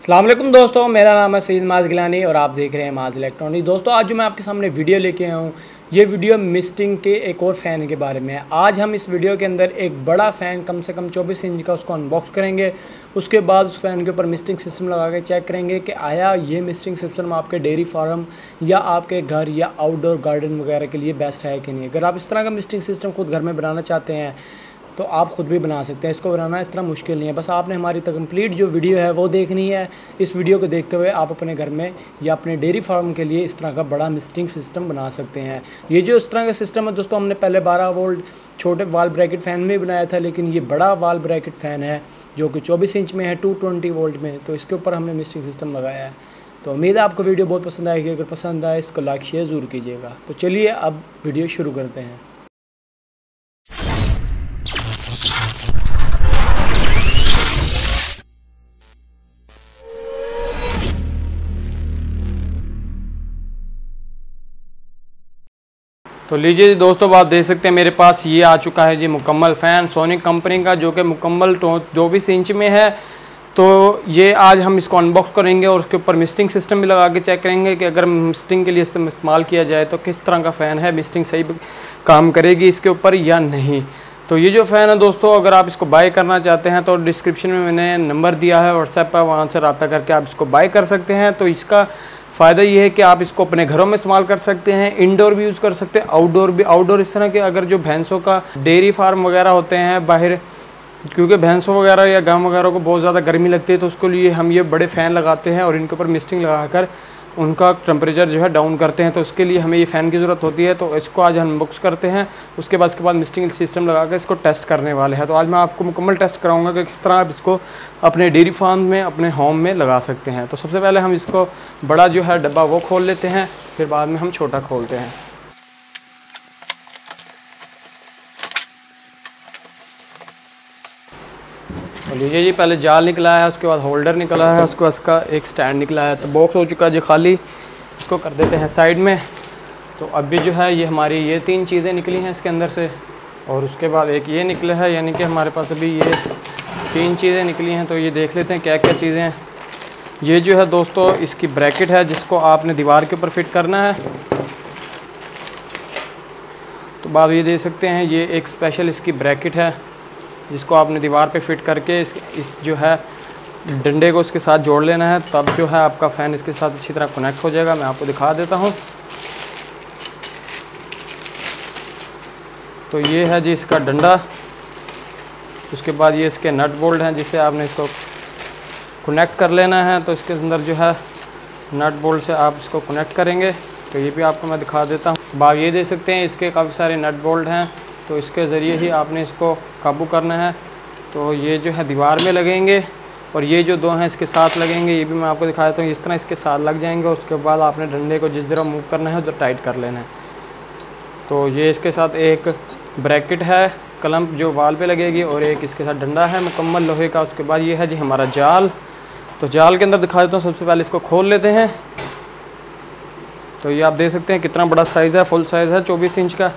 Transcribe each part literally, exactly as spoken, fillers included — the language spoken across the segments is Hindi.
अस्सलाम वालेकुम दोस्तों, मेरा नाम है सईद माज गिलानी और आप देख रहे हैं माज इलेक्ट्रॉनिक। दोस्तों आज जो मैं आपके सामने वीडियो लेके आया हूँ, ये वीडियो मिस्टिंग के एक और फ़ैन के बारे में है। आज हम इस वीडियो के अंदर एक बड़ा फ़ैन कम से कम चौबीस इंच का उसको अनबॉक्स करेंगे। उसके बाद उस फ़ैन के ऊपर मिस्टिंग सिस्टम लगा के चेक करेंगे कि आया ये मिस्टिंग सिस्टम आपके डेयरी फार्म या आपके घर या आउटडोर गार्डन वगैरह के लिए बेस्ट है कि नहीं। अगर आप इस तरह का मिस्टिंग सिस्टम खुद घर में बनाना चाहते हैं तो आप ख़ुद भी बना सकते हैं। इसको बनाना इस तरह मुश्किल नहीं है, बस आपने हमारी कंप्लीट जो वीडियो है वो देखनी है। इस वीडियो को देखते हुए आप अपने घर में या अपने डेयरी फार्म के लिए इस तरह का बड़ा मिस्टिंग सिस्टम बना सकते हैं। ये जो इस तरह का सिस्टम है दोस्तों, हमने पहले बारह वोल्ट छोटे वाल ब्रैकेट फ़ैन में बनाया था, लेकिन ये बड़ा वाल ब्रैकेट फ़ैन है जो कि चौबीस इंच में है, टू ट्वेंटी वोल्ट में। तो इसके ऊपर हमने मिस्टिंग सिस्टम लगाया है। तो उम्मीद है आपको वीडियो बहुत पसंद आएगी। अगर पसंद आए इसको लाइक शेयर ज़रूर कीजिएगा। तो चलिए अब वीडियो शुरू करते हैं। तो लीजिए जी दोस्तों, आप देख सकते हैं मेरे पास ये आ चुका है जी मुकम्मल फ़ैन सोनिक कंपनी का, जो कि मुकम्मल चौबीस इंच में है। तो ये आज हम इसको अनबॉक्स करेंगे और उसके ऊपर मिस्टिंग सिस्टम भी लगा के चेक करेंगे कि अगर मिस्टिंग के लिए इस्तेमाल किया जाए तो किस तरह का फ़ैन है, मिस्टिंग सही काम करेगी इसके ऊपर या नहीं। तो ये जो फ़ैन है दोस्तों, अगर आप इसको बाय करना चाहते हैं तो डिस्क्रिप्शन में मैंने नंबर दिया है व्हाट्सएप पर, वहाँ से रब्ता करके आप इसको बाय कर सकते हैं। तो इसका फ़ायदा ये है कि आप इसको अपने घरों में इस्तेमाल कर सकते हैं, इंडोर भी यूज़ कर सकते हैं, आउटडोर भी। आउटडोर इस तरह के अगर जो भैंसों का डेयरी फार्म वगैरह होते हैं बाहर, क्योंकि भैंसों वगैरह या गांव वगैरह को बहुत ज़्यादा गर्मी लगती है, तो उसके लिए हम ये बड़े फ़ैन लगाते हैं और इनके ऊपर मिस्टिंग लगाकर उनका टेम्परेचर जो है डाउन करते हैं। तो उसके लिए हमें ये फ़ैन की ज़रूरत होती है। तो इसको आज अनबॉक्स करते हैं। उसके बाद इसके बाद मिस्टिंग सिस्टम लगा कर इसको टेस्ट करने वाले हैं। तो आज मैं आपको मुकम्मल टेस्ट कराऊंगा कि किस तरह आप इसको अपने डेयरी फार्म में, अपने होम में लगा सकते हैं। तो सबसे पहले हम इसको बड़ा जो है डब्बा वो खोल लेते हैं, फिर बाद में हम छोटा खोलते हैं। तो लीजिए जी, पहले जाल निकला है, उसके बाद होल्डर निकला है, उसके बाद इसका एक स्टैंड निकला है। तो बॉक्स हो चुका है जी खाली, इसको कर देते हैं साइड में। तो अभी जो है ये हमारी ये तीन चीज़ें निकली हैं इसके अंदर से, और उसके बाद एक ये निकला है, यानी कि हमारे पास अभी ये तीन चीज़ें निकली हैं। तो ये देख लेते हैं क्या क्या चीज़ें हैं। ये जो है दोस्तों इसकी ब्रैकेट है, जिसको आपने दीवार के ऊपर फिट करना है। तो आप ये देख सकते हैं, ये एक स्पेशल इसकी ब्रैकेट है जिसको आपने दीवार पे फिट करके इस, इस जो है डंडे को इसके साथ जोड़ लेना है, तब जो है आपका फ़ैन इसके साथ अच्छी तरह कनेक्ट हो जाएगा। मैं आपको दिखा देता हूँ। तो ये है जी इसका डंडा। उसके बाद ये इसके नट बोल्ट हैं जिससे आपने इसको कनेक्ट कर लेना है। तो इसके अंदर जो है नट बोल्ट से आप इसको कनेक्ट करेंगे। तो ये भी आपको मैं दिखा देता हूँ। आप ये देख सकते हैं इसके काफ़ी सारे नट बोल्ट हैं, तो इसके ज़रिए ही आपने इसको काबू करना है। तो ये जो है दीवार में लगेंगे और ये जो दो हैं इसके साथ लगेंगे। ये भी मैं आपको दिखा देता हूँ। इस तरह इसके साथ लग जाएंगे और उसके बाद आपने डंडे को जिस तरह मूव करना है उधर टाइट कर लेना है। तो ये इसके साथ एक ब्रैकेट है क्लैंप जो वाल पे लगेगी, और एक इसके साथ डंडा है मुकम्मल लोहे का। उसके बाद ये है जी हमारा जाल। तो जाल के अंदर दिखा देता हूँ। सबसे पहले इसको खोल लेते हैं। तो ये आप देख सकते हैं कितना बड़ा साइज़ है, फुल साइज़ है चौबीस इंच का।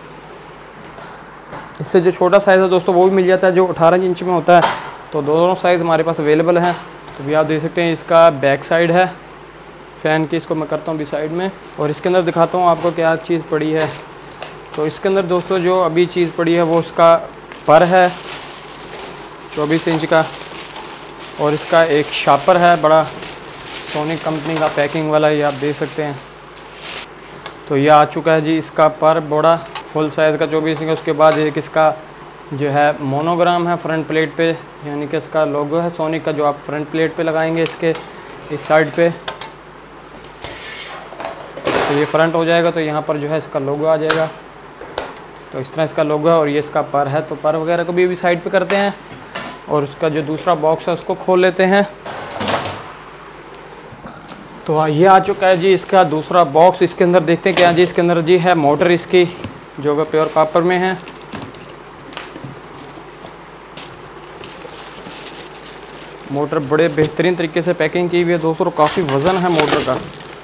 इससे जो छोटा साइज़ है दोस्तों वो भी मिल जाता है जो अठारह इंच में होता है। तो दोनों साइज़ हमारे पास अवेलेबल हैं। तो भी आप देख सकते हैं इसका बैक साइड है फ़ैन की। इसको मैं करता हूँ भी साइड में, और इसके अंदर दिखाता हूँ आपको क्या चीज़ पड़ी है। तो इसके अंदर दोस्तों जो अभी चीज़ पड़ी है वो उसका पर है चौबीस इंच का, और इसका एक शापर है बड़ा सोनिक कंपनी का पैकिंग वाला, ये आप देख सकते हैं। तो ये आ चुका है जी इसका पर बड़ा फुल साइज़ का चौबीस इंच। उसके बाद एक इसका जो है मोनोग्राम है फ्रंट प्लेट पे, यानी कि इसका लोगो है सोनिक का, जो आप फ्रंट प्लेट पे लगाएंगे इसके इस साइड पे। तो ये फ्रंट हो जाएगा, तो यहाँ पर जो है इसका लोगो आ जाएगा। तो इस तरह इसका लोगो है, और ये इसका पर है। तो पर वगैरह को भी अभी साइड पे करते हैं, और उसका जो दूसरा बॉक्स है उसको खोल लेते हैं। तो ये आ चुका है जी इसका दूसरा बॉक्स। इसके अंदर देखते हैं क्या जी इसके अंदर जी है मोटर इसकी, जो कि प्योर कॉपर में है। मोटर बड़े बेहतरीन तरीके से पैकिंग की हुई है दोस्तों, काफ़ी वज़न है मोटर का।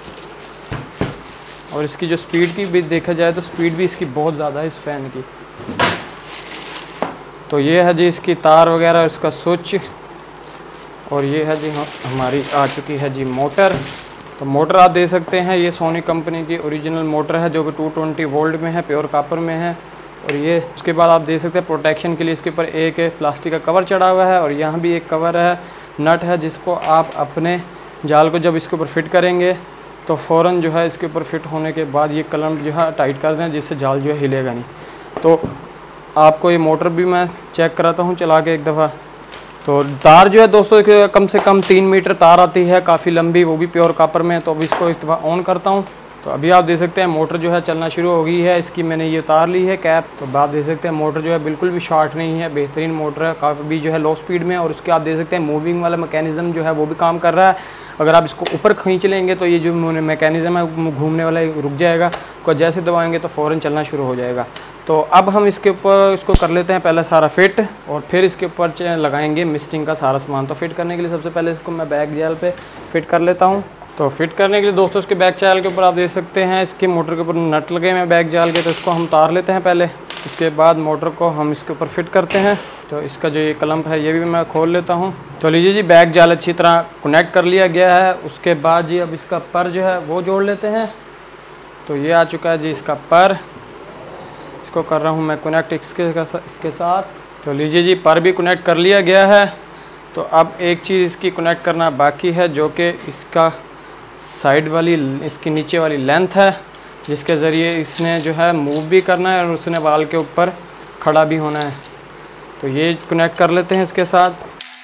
और इसकी जो स्पीड की भी देखा जाए तो स्पीड भी इसकी बहुत ज़्यादा है इस फ़ैन की। तो ये है जी इसकी तार वगैरह, इसका स्विच, और ये है जी हमारी आ चुकी है जी मोटर। तो मोटर आप दे सकते हैं, ये सोनी कंपनी की ओरिजिनल मोटर है जो कि टू ट्वेंटी वोल्ट में है, प्योर कॉपर में है। और ये उसके बाद आप देख सकते हैं प्रोटेक्शन के लिए इसके ऊपर एक प्लास्टिक का कवर चढ़ा हुआ है और यहाँ भी एक कवर है, नट है, जिसको आप अपने जाल को जब इसके ऊपर फिट करेंगे तो फ़ौरन जो है इसके ऊपर फिट होने के बाद ये कलम जो है टाइट कर दें, जिससे जाल जो है हिलेगा नहीं। तो आपको ये मोटर भी मैं चेक कराता हूँ चला के एक दफ़ा। तो तार जो है दोस्तों कम से कम तीन मीटर तार आती है, काफ़ी लंबी, वो भी प्योर कॉपर में। तो अभी इसको एक दफ़ा ऑन करता हूँ। तो अभी आप देख सकते हैं मोटर जो है चलना शुरू हो गई है। इसकी मैंने ये उतार ली है कैप। तो आप देख सकते हैं मोटर जो है बिल्कुल भी शॉर्ट नहीं है, बेहतरीन मोटर है, काफ़ी भी जो है लो स्पीड में। और उसके आप देख सकते हैं मूविंग वाला मैकेनिज़्म जो है वो भी काम कर रहा है। अगर आप इसको ऊपर खींच लेंगे तो ये जो मैकेनिज़्म है घूमने वाला रुक जाएगा, को जैसे दबाएंगे तो फ़ौरन चलना शुरू हो जाएगा। तो अब हम इसके ऊपर इसको कर लेते हैं पहले सारा फिट, और फिर इसके ऊपर लगाएंगे मिस्टिंग का सारा सामान। तो फिट करने के लिए सबसे पहले इसको मैं बैक जाल पे फिट कर लेता हूँ। तो फिट करने के लिए दोस्तों इसके बैक जाल के ऊपर आप देख सकते हैं इसके मोटर के ऊपर नट लगे हुए हैं बैक जाल के। तो इसको हम उतार लेते हैं पहले, उसके बाद मोटर को हम इसके ऊपर फिट करते हैं। तो इसका जो ये क्लैंप है ये भी मैं खोल लेता हूँ। तो लीजिए जी बैक जाल अच्छी तरह कनेक्ट कर लिया गया है। उसके बाद जी अब इसका पर जो है वो जोड़ लेते हैं। तो ये आ चुका है जी इसका पर, इसको कर रहा हूँ मैं कनेक्ट इसके इसके साथ। तो लीजिए जी पर भी कनेक्ट कर लिया गया है। तो अब एक चीज़ इसकी कनेक्ट करना बाकी है, जो कि इसका साइड वाली इसकी नीचे वाली लेंथ है, जिसके ज़रिए इसने जो है मूव भी करना है और उसने वाल के ऊपर खड़ा भी होना है। तो ये कनेक्ट कर लेते हैं इसके साथ।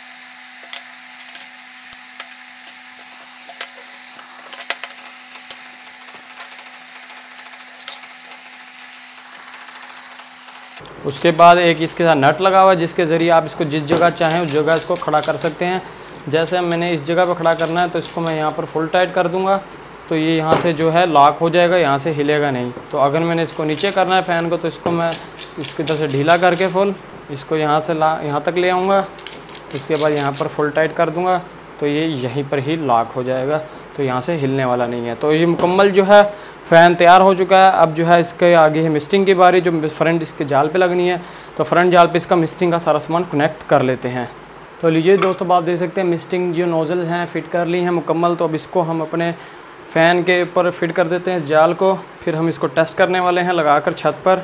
उसके बाद एक इसके साथ नट लगा हुआ है, जिसके ज़रिए आप इसको जिस जगह चाहें उस जगह इसको खड़ा कर सकते हैं। जैसे मैंने इस जगह पर खड़ा करना है तो इसको मैं यहाँ पर फुल टाइट कर दूँगा, तो ये यहाँ से जो है लॉक हो जाएगा, यहाँ से हिलेगा नहीं। तो अगर मैंने इसको नीचे करना है फ़ैन को, तो इसको मैं इसकी तरह से ढीला करके फुल इसको यहाँ से ला यहाँ तक ले आऊँगा। उसके बाद यहाँ पर फुल टाइट कर दूँगा, तो ये यहीं पर ही लॉक हो जाएगा, तो यहाँ से हिलने वाला नहीं है। तो ये मुकम्मल जो है फ़ैन तैयार हो चुका है। अब जो है इसके आगे है मिस्टिंग की बारी, जो फ्रंट इसके जाल पे लगनी है। तो फ्रंट जाल पे इसका मिस्टिंग का सारा सामान कनेक्ट कर लेते हैं। तो लीजिए दोस्तों आप देख सकते हैं मिस्टिंग जो नोज़ल हैं फ़िट कर ली हैं मुकम्मल। तो अब इसको हम अपने फ़ैन के ऊपर फिट कर देते हैं इस जाल को। फिर हम इसको टेस्ट करने वाले हैं लगाकर छत पर।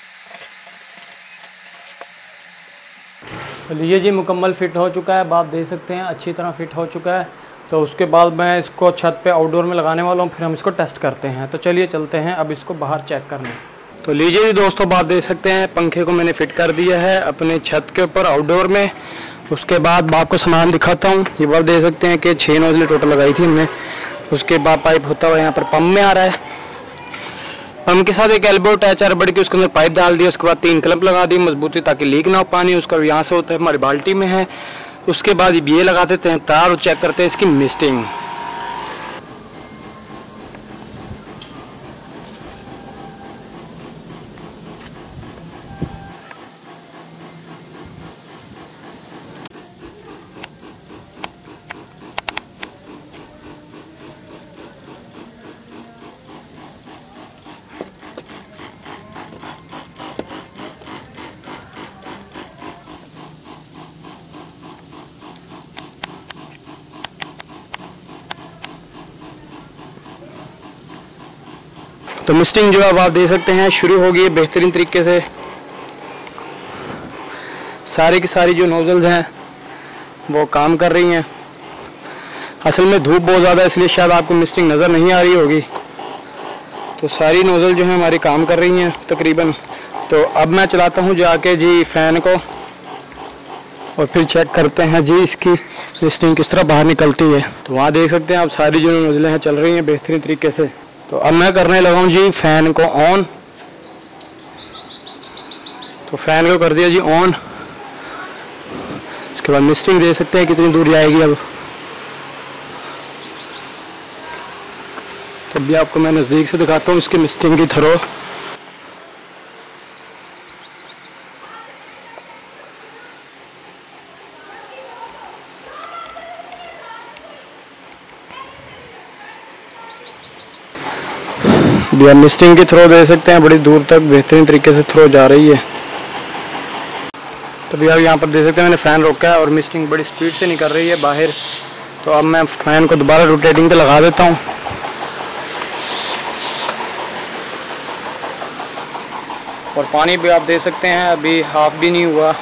तो लीजिए जी मुकम्मल फ़िट हो चुका है, आप देख सकते हैं अच्छी तरह फ़िट हो चुका है। तो उसके बाद मैं इसको छत पे आउटडोर में लगाने वाला हूँ, फिर हम इसको टेस्ट करते हैं। तो चलिए चलते हैं अब इसको बाहर चेक करने। तो लीजिए जी दोस्तों आप देख सकते हैं पंखे को मैंने फ़िट कर दिया है अपने छत के ऊपर आउटडोर में। उसके बाद आपको सामान दिखाता हूँ। ये बात देख सकते हैं कि छः नोज़लें टोटल लगाई थी हमने। उसके बाद पाइप होता हुआ यहाँ पर पंप में आ रहा है। पंप के साथ एक एल्बो अटैच है रबड़ की, उसके अंदर पाइप डाल दिया। उसके बाद तीन क्लैंप लगा दी मजबूती ताकि लीक ना हो पानी। उसका यहाँ से होता है हमारी बाल्टी में है। उसके बाद ये लगा देते हैं तार और चेक करते हैं इसकी मिस्टिंग। तो मिस्टिंग जो अब आप देख सकते हैं शुरू हो गई है बेहतरीन तरीके से। सारी की सारी जो नोज़ल्स हैं वो काम कर रही हैं। असल में धूप बहुत ज़्यादा है इसलिए शायद आपको मिस्टिंग नज़र नहीं आ रही होगी। तो सारी नोज़ल जो है हमारी काम कर रही हैं तकरीबन। तो अब मैं चलाता हूँ जाके जी फ़ैन को, और फिर चेक करते हैं जी इसकी मिस्टिंग किस तरह बाहर निकलती है। तो वहाँ देख सकते हैं आप सारी जो नोज़लें हैं चल रही हैं बेहतरीन तरीके से। तो अब मैं करने लगा हूँ जी फ़ैन को ऑन। तो फ़ैन को कर दिया जी ऑन। उसके बाद मिस्टिंग दे सकते हैं कितनी दूर जाएगी। अब तब भी आपको मैं नज़दीक से दिखाता हूँ इसकी मिस्टिंग की थ्रो। भी आप मिस्टिंग की थ्रो दे सकते हैं, बड़ी दूर तक बेहतरीन तरीके से थ्रो जा रही है। तो भैया यहाँ पर देख सकते हैं मैंने फ़ैन रोका है और मिस्टिंग बड़ी स्पीड से निकल रही है बाहर। तो अब मैं फ़ैन को दोबारा रोटेटिंग पे लगा देता हूँ। और पानी भी आप देख सकते हैं अभी हाफ भी नहीं हुआ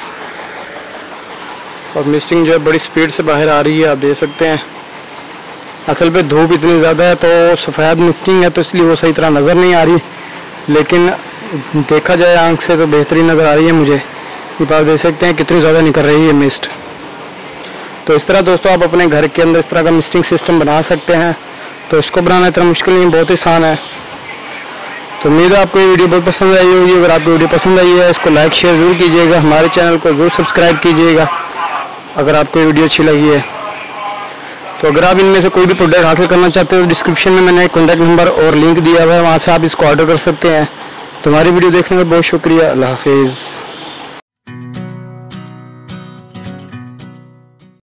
और मिस्टिंग जो है बड़ी स्पीड से बाहर आ रही है, आप देख सकते हैं। असल पे धूप इतनी ज़्यादा है तो सफ़ेद मिस्टिंग है तो इसलिए वो सही तरह नज़र नहीं आ रही, लेकिन देखा जाए आंख से तो बेहतरीन नज़र आ रही है मुझे। ये आप देख सकते हैं कितनी ज़्यादा निकल रही है मिस्ट। तो इस तरह दोस्तों आप अपने घर के अंदर इस तरह का मिस्टिंग सिस्टम बना सकते हैं। तो इसको बनाना इतना मुश्किल नहीं, बहुत आसान है। तो उम्मीद है आपको ये वीडियो बहुत पसंद आई होगी। अगर आपको वीडियो पसंद आई है इसको लाइक शेयर ज़रूर कीजिएगा, हमारे चैनल को ज़रूर सब्सक्राइब कीजिएगा अगर आपको ये वीडियो अच्छी लगी है। तो अगर आप इनमें से कोई भी प्रोडक्ट हासिल करना चाहते हो, डिस्क्रिप्शन में मैंने एक कॉन्टैक्ट नंबर और लिंक दिया हुआ है, वहाँ से आप इसको ऑर्डर कर सकते हैं। तो हमारी वीडियो देखने का बहुत शुक्रिया। अल्लाह हाफिज़।